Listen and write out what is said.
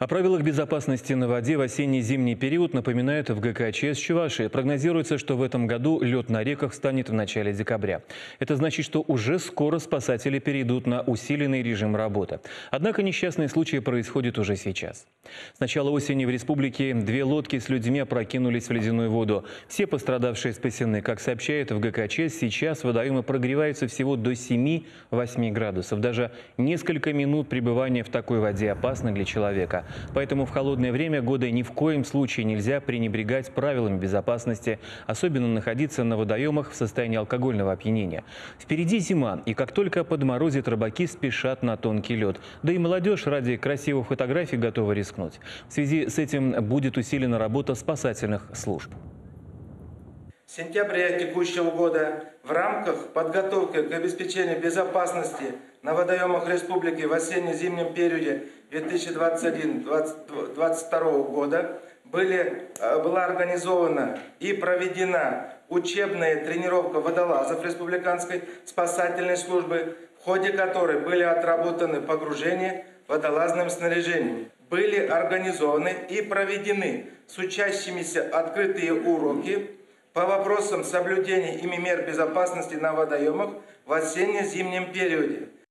О правилах безопасности на воде в осенне-зимний период напоминают в ГКЧС Чувашии. Прогнозируется, что в этом году лед на реках встанет в начале декабря. Это значит, что уже скоро спасатели перейдут на усиленный режим работы. Однако несчастные случаи происходят уже сейчас. С начала осени в республике 2 лодки с людьми опрокинулись в ледяную воду. Все пострадавшие спасены. Как сообщают в ГКЧС, сейчас водоемы прогреваются всего до 7-8 градусов. Даже несколько минут пребывания в такой воде опасно для человека. Поэтому в холодное время года ни в коем случае нельзя пренебрегать правилами безопасности, особенно находиться на водоемах в состоянии алкогольного опьянения. Впереди зима, и как только подморозит, рыбаки спешат на тонкий лед. Да и молодежь ради красивых фотографий готова рискнуть. В связи с этим будет усилена работа спасательных служб. В сентябре текущего года в рамках подготовки к обеспечению безопасности на водоемах республики в осенне-зимнем периоде 2021-2022 года была организована и проведена учебная тренировка водолазов республиканской спасательной службы, в ходе которой были отработаны погружения водолазным снаряжением. Были организованы и проведены с учащимися открытые уроки по вопросам соблюдения ими мер безопасности на водоемах в осенне-зимнем периоде.